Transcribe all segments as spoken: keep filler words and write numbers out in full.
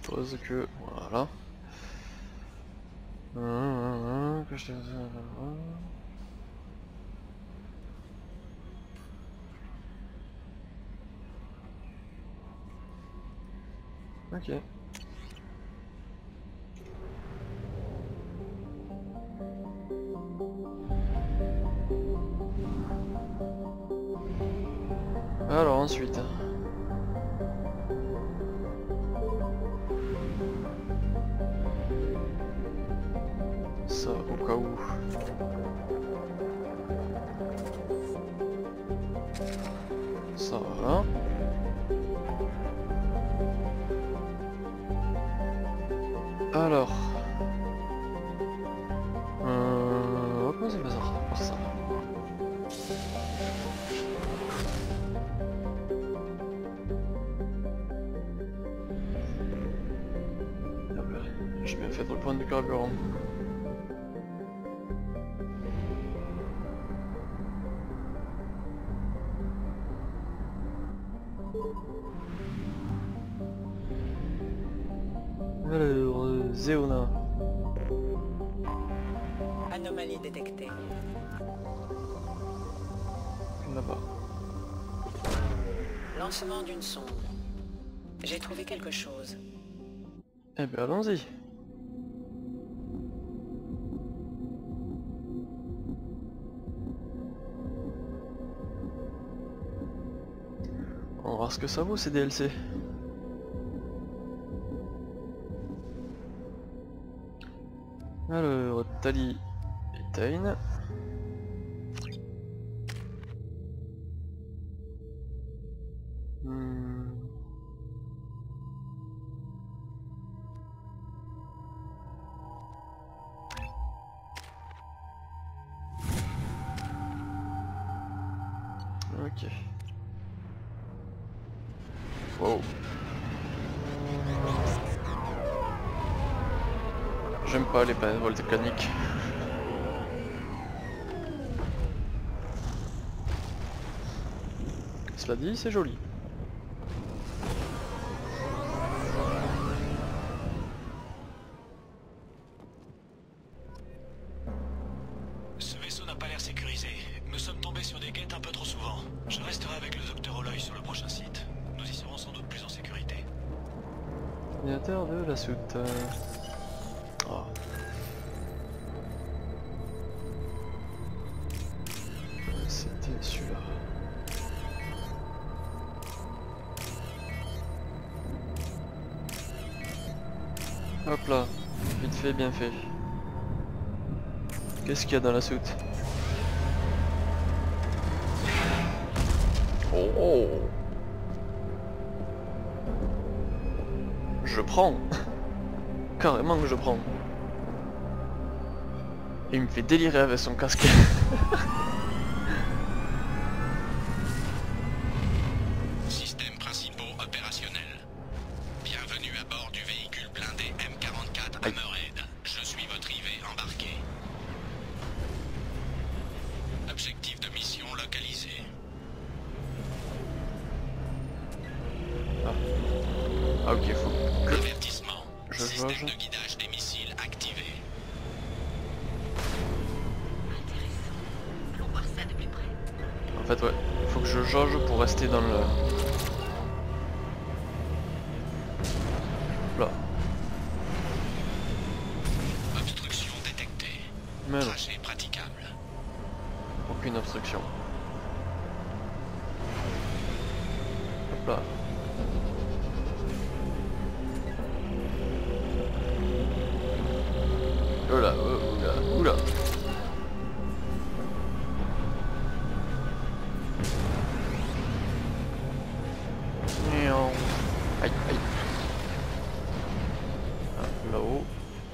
suppose que voilà. Hum, que je... Ok. Alors ensuite. Ça au cas où. Ça voilà. Alors. Euh... On va commencer par ça. Par ça. J'ai bien fait pour le point de carburant. Alors, euh, Zéona. Anomalie détectée. Là-bas. Lancement d'une sonde. J'ai trouvé quelque chose. Eh bien allons-y. On va voir ce que ça vaut ces D L C. Alors, Tali et Tain. Hmm. Ok. Wow. J'aime pas les panneaux volcaniques. Cela dit, c'est joli. Ce vaisseau n'a pas l'air sécurisé. Nous sommes tombés sur des guettes un peu trop souvent. Je resterai avec le docteur Oloy sur le prochain site. Nous y serons sans doute plus en sécurité. Ordinateur de la soute. Oh. C'était celui-là. Hop là, vite fait, bien fait. Qu'est-ce qu'il y a dans la soute? Oh, oh. Je prends. Carrément que je prends. Il me fait délirer avec son casque. Systèmes principaux opérationnels. Bienvenue à bord du véhicule blindé M quarante-quatre Hammerhead. Je suis votre I V embarqué. Objectif de mission localisé. Ah, ah ok, faut que Avertissement. je Système jauge. de guidage des missiles activé. Intéressant. Allons voir ça de plus près. En fait, ouais, il faut que je jauge pour rester dans le... Là. Obstruction détectée. Mais non, Trajet praticable. aucune obstruction. Hop là. Oula, oula, oula. Miaou. Aïe, aïe. Ah, là-haut.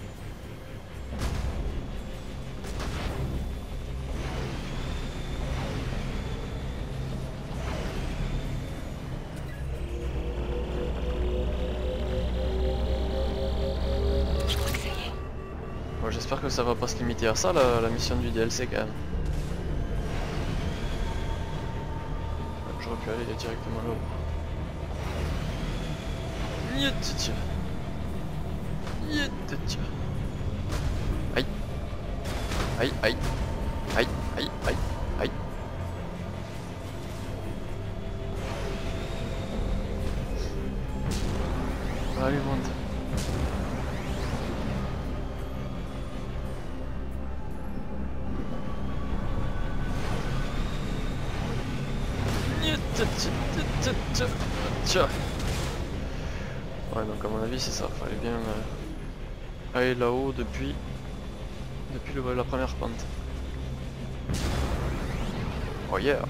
Je crois que ça y est. Bon, j'espère que ça va pas se limiter à ça, la, la mission du D L C quand même. J'aurais pu aller directement là-haut. Niet, tiens. Yet, tiens. Aïe. Aïe, aïe. Aïe, aïe, aïe, aïe. Allez, monte. Tiens. Ouais, donc à mon avis c'est ça, fallait bien euh, aller là-haut depuis depuis le, la première pente. Oh yeah.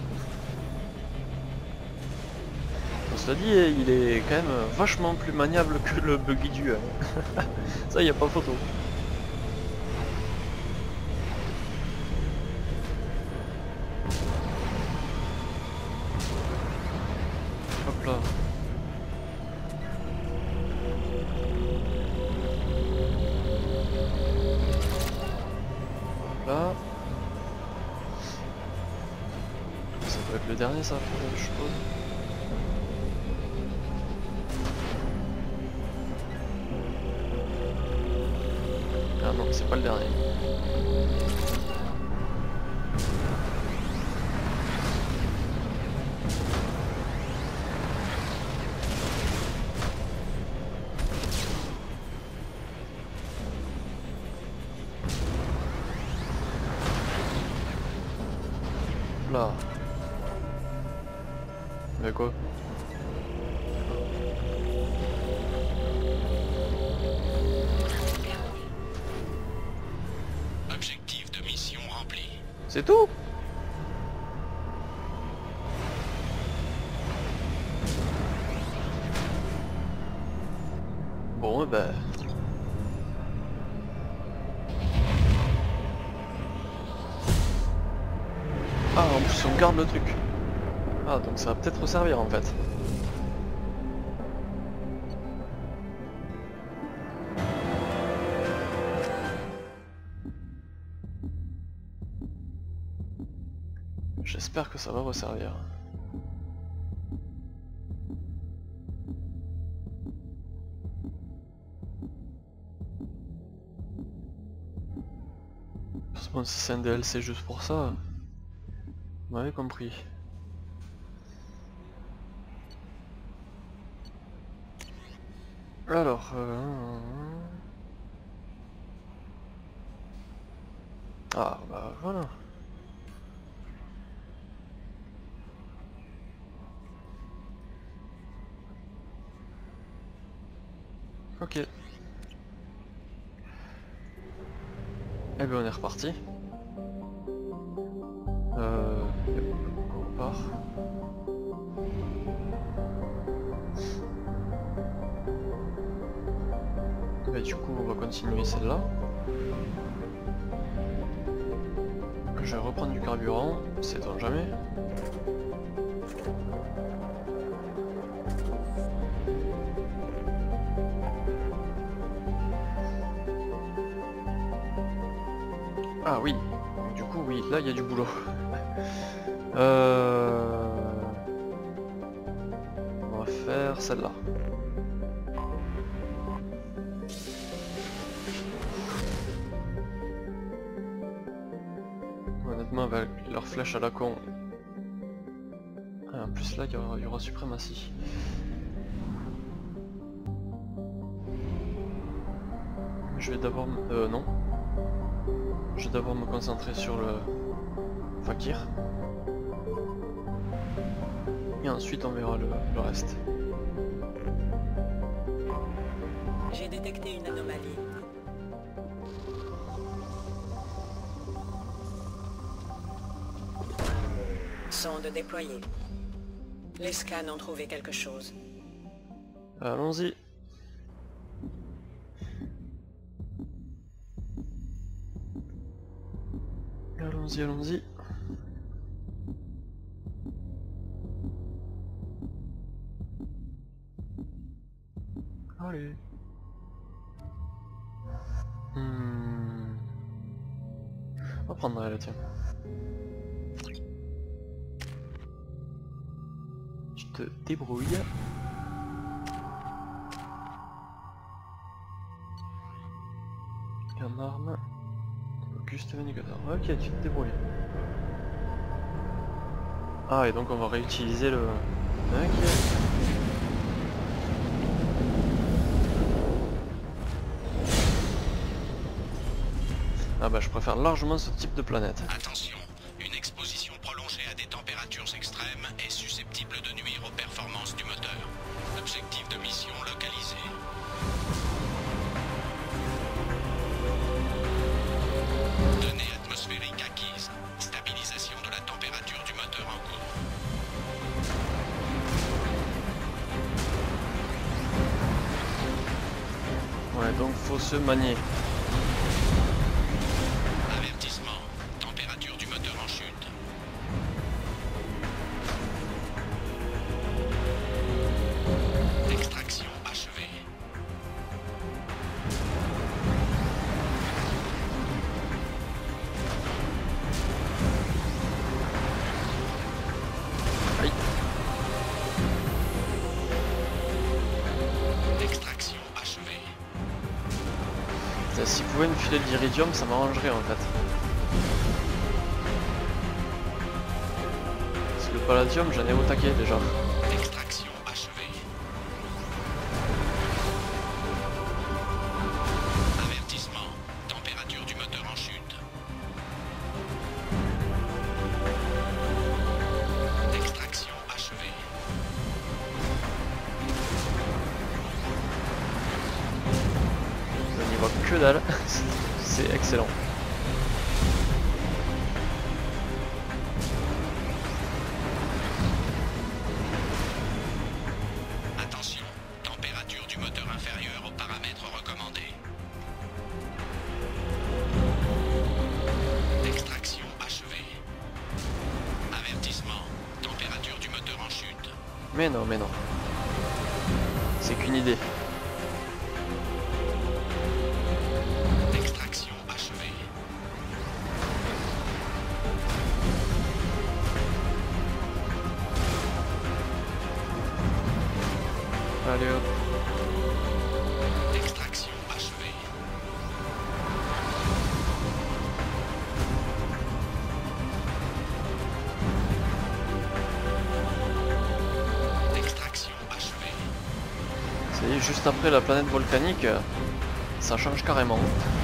On se l'a dit, il est quand même vachement plus maniable que le buggy du un. Ça y a pas photo. Hop là. Là. Ça doit être le dernier ça, je suppose. Ah non, c'est pas le dernier. Là. Mais quoi? Objectif de mission rempli. C'est tout? Bon, et ben... Ah, en plus on garde le truc. Ah, donc ça va peut-être servir en fait. J'espère que ça va resservir. Bon, si c'est un D L C juste pour ça, vous m'avez compris. Alors, euh... ah bah voilà. Ok. Eh bien on est reparti. Euh... On repart. Bah du coup on va continuer celle-là. Je vais reprendre du carburant, sait-on jamais. Ah oui, du coup oui, là il y a du boulot. euh... On va faire celle-là. Honnêtement avec leur flèche à la con. Ah, en plus là il y aura, il y aura suprématie. Je vais d'abord... Euh non. Je vais d'abord me concentrer sur le Fakir. Et ensuite on verra le, le reste. J'ai détecté une anomalie. Sonde déployée. Les scans ont trouvé quelque chose. Allons-y. Allons-y, allons-y. Allez. Hmm. On va prendre elle, tiens. Tu te débrouilles. juste vingt-quatre heures. Ok, tu te débrouilles. Ah, et donc on va réutiliser le... Ok. Ah bah je préfère largement ce type de planète. Attention, une exposition prolongée à des températures extrêmes est susceptible de nuire aux performances du moteur. Objectif de mission localisé. Données atmosphériques acquises. Stabilisation de la température du moteur en cours. Ouais, donc faut se manier. Avertissement. Température du moteur en chute. Extraction achevée. Aïe. Extraction achevée. Ça, s'ils pouvaient me filer de l'iridium, ça m'arrangerait en fait. Parce que le palladium, j'en ai au taquet déjà. Extraction achevée. Avertissement. Température du moteur en chute. Extraction achevée. On n'y voit que dalle. C'est excellent. Attention. Température du moteur inférieure aux paramètres recommandés. Extraction achevée. Avertissement. Température du moteur en chute. Mais non, mais non. C'est qu'une idée. Extraction achevée. Allez hop. Extraction achevée. Extraction achevée. Ça y est, juste après la planète volcanique, euh, ça change carrément.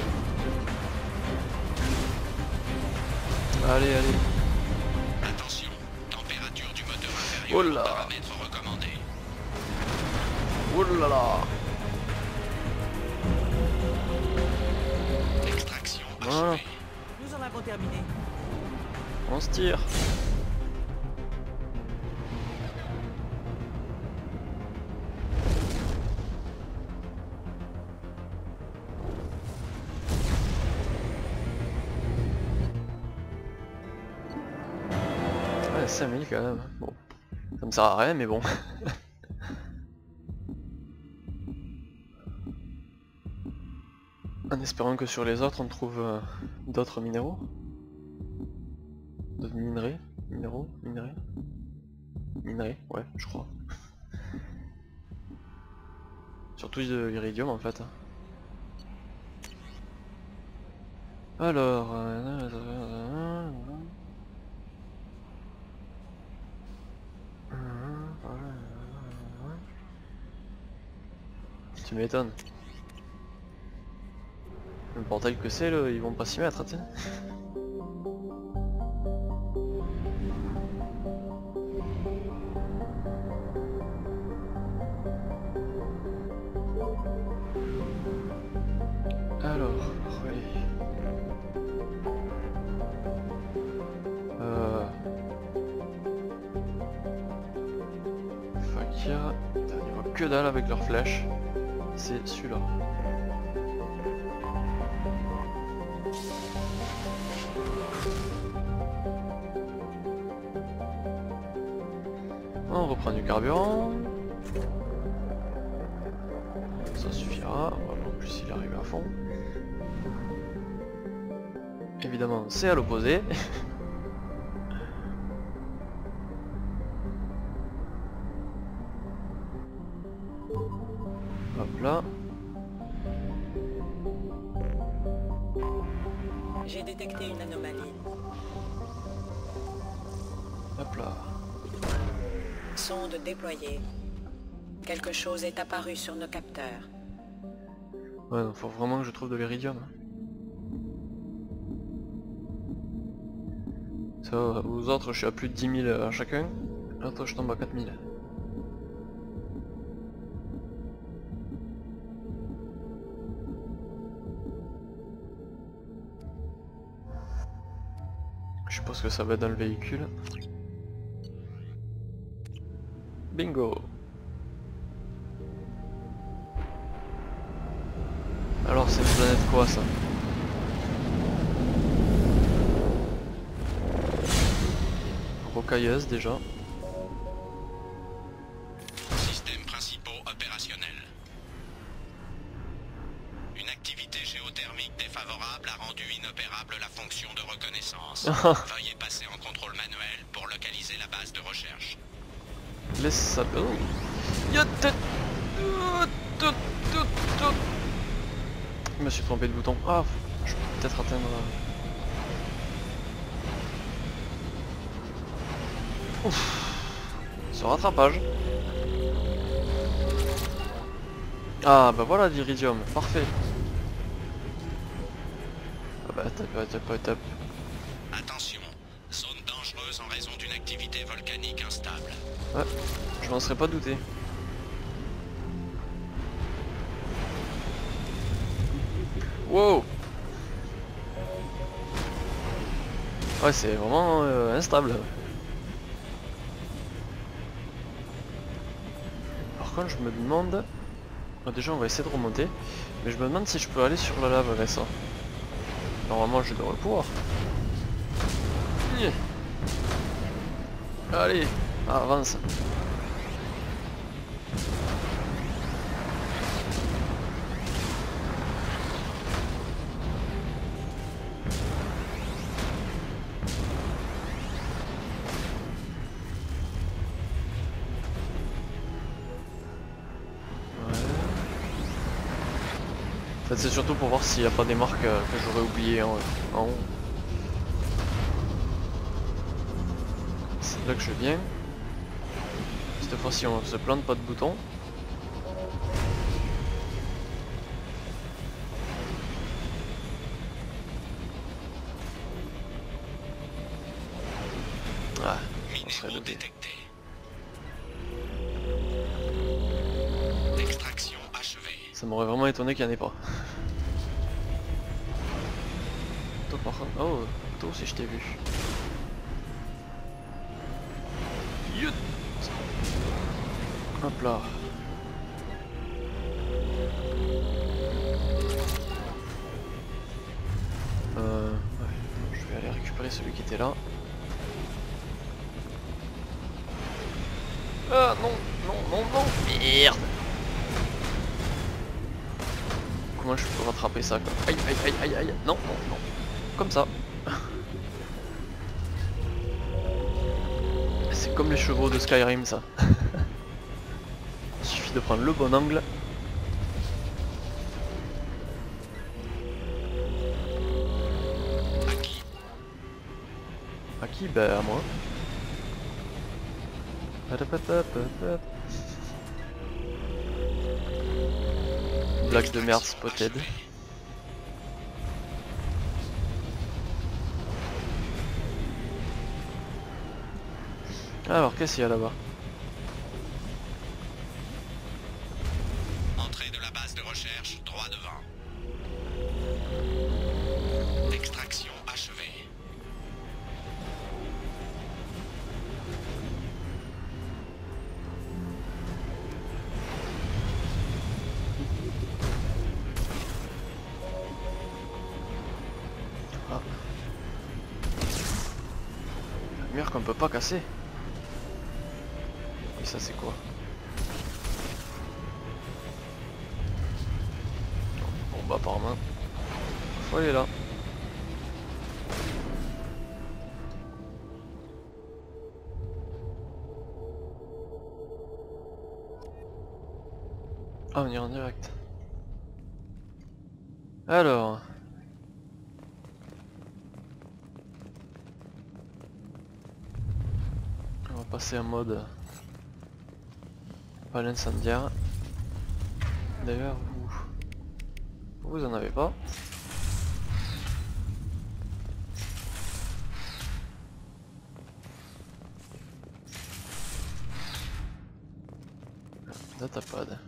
Allez, allez. Attention. Température du moteur Oh inférieur là. aux paramètres recommandés. Oh là là. Extraction Voilà. achevée. Nous en avons terminé. On se tire. Ouais, cinq mille quand même. Bon. Ça me sert à rien, mais bon. En espérant que sur les autres on trouve euh, d'autres minéraux. D'autres minerais. Minéraux. Minerais. Minerais, ouais, je crois. Surtout de l'iridium en fait. Alors... euh, Tu m'étonnes. Le portail que c'est, ils vont pas s'y mettre, tu sais. Alors, oui. Euh... Fakir, putain, ils voient que dalle avec leurs flèches. C'est celui-là. On reprend du carburant. Ça suffira. En plus il arrive à fond. Évidemment c'est à l'opposé. Hop là. J'ai détecté détecté une anomalie. Hop là. Sonde déployée. Quelque chose est apparu sur nos capteurs. Ouais, donc faut vraiment que je trouve de l'iridium. Ça, aux autres, je suis à plus de dix mille à chacun. Là, toi, je tombe à quatre mille. Je suppose que ça va être dans le véhicule. Bingo! Alors, c'est une planète quoi ça? Rocailleuse déjà. Systèmes principaux opérationnels. Une activité géothermique défavorable a rendu inopérable la fonction de reconnaissance. Veuillez passer en contrôle manuel pour localiser la base de recherche. Laisse ça. Oh. Je me suis trompé de bouton. Ah, je peux peut-être atteindre. Ouf. Ce rattrapage. Ah bah voilà l'iridium, parfait. Ah bah top, top, top. Attention, zone dangereuse en raison d'une activité volcanique instable. Ouais, je m'en serais pas douté. Wow. Ouais, c'est vraiment euh, instable. Par contre, je me demande... Ah, déjà, on va essayer de remonter. Mais je me demande si je peux aller sur la lave avec ça. Normalement, je devrais pouvoir. Yeah. Allez, avance. En fait, c'est surtout pour voir s'il n'y a pas des marques euh, que j'aurais oubliées en, en haut. C'est là que je viens. Cette fois-ci, on se plante pas de boutons. Ah, on serait Minéraux douté. détectés. Extraction achevée. Ça m'aurait vraiment étonné qu'il n'y en ait pas. Toi par contre... Oh, toi aussi je t'ai vu. Yout. Hop là. Euh... Ouais, je vais aller récupérer celui qui était là. Ah non, non, non, non. Merde. Comment je peux rattraper ça quoi? Aïe aïe aïe aïe aïe. Non, non, non. Comme ça. C'est comme les chevaux de Skyrim ça. Il suffit de prendre le bon angle. À qui? À qui? Ben à moi. Blague de merde spotted. Alors qu'est-ce qu'il y a là-bas? Entrée de la base de recherche, droit devant. Extraction achevée. Ah. Un mur qu'on peut pas casser. Et ça c'est quoi? Bon bah apparemment faut aller là. Ah on est en direct. Alors passer en mode pas l'incendiaire. D'ailleurs vous, vous en avez pas. Datapad.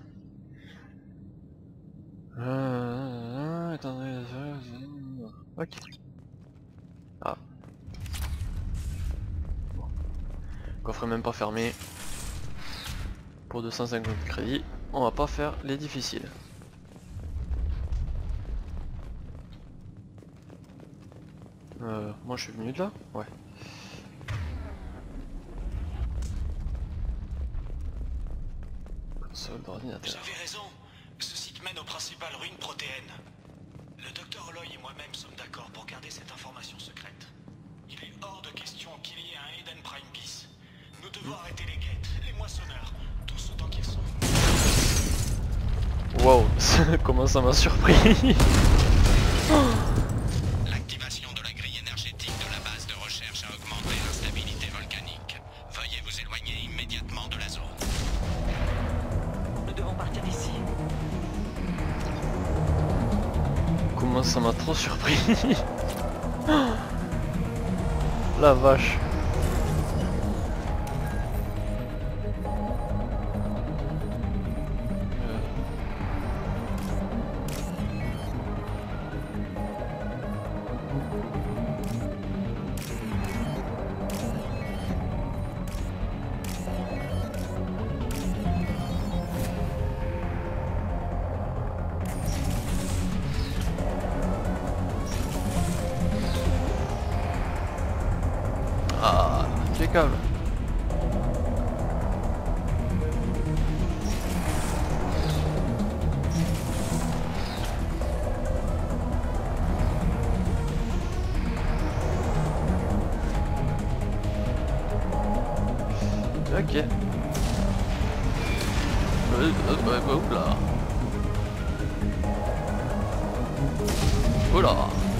Euh, attendez, ok. Ah. Bon. Coffre même pas fermé. Pour deux cent cinquante crédits, on va pas faire les difficiles. Euh, moi je suis venu de là? Ouais. Console d'ordinateur. Vous avez raison. Ce site mène aux principales ruines protéennes. Le docteur Oloy et moi-même sommes d'accord pour garder cette information secrète. Il est hors de question qu'il y ait un Eden Prime bis. Nous devons arrêter les guettes, les moissonneurs, tous autant qu'ils sont. Wow, comment ça m'a surpris. L'activation de la grille énergétique de la base de recherche a augmenté l'instabilité volcanique. Veuillez vous éloigner immédiatement de la zone. Nous devons partir d'ici. Comment ça m'a trop surpris. La vache. Ah, impeccable. Ok. Euh, euh, euh, hop là. Oula.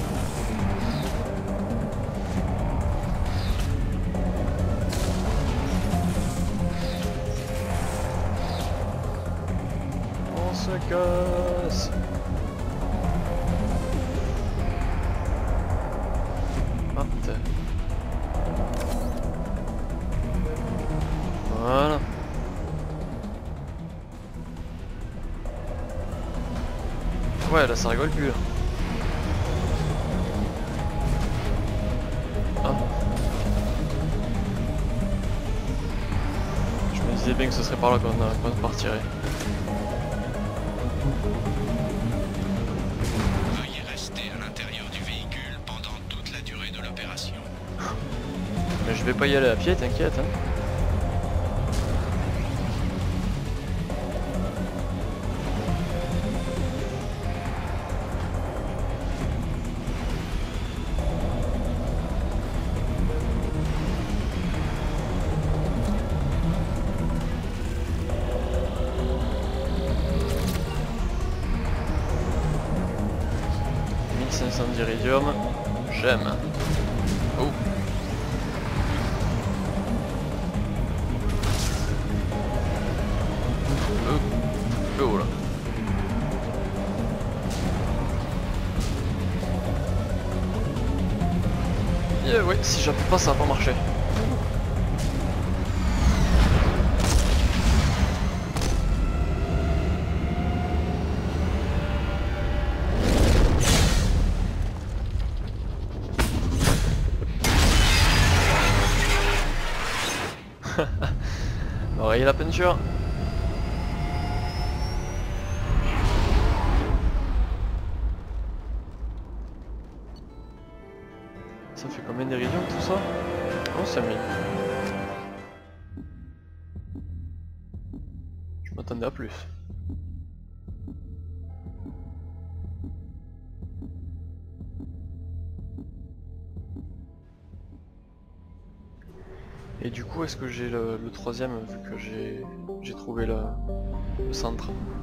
On se casse. Ah, voilà. Ouais, là ça rigole plus là. Ah. Je me disais bien que ce serait par là qu'on qu'on partirait. Veuillez rester à l'intérieur du véhicule pendant toute la durée de l'opération. Mais je vais pas y aller à pied, t'inquiète. Hein. mille cinq cents d'iridium, j'aime. Oh. Oh. Oh là. Yeah, ouais, si j'appuie pas ça va pas marcher. Oreille la peinture. Ça fait combien d'iridium tout ça? Oh, ça mille. Je m'attendais à plus. Et du coup, est-ce que j'ai le, le troisième vu que j'ai j'ai trouvé le, le centre?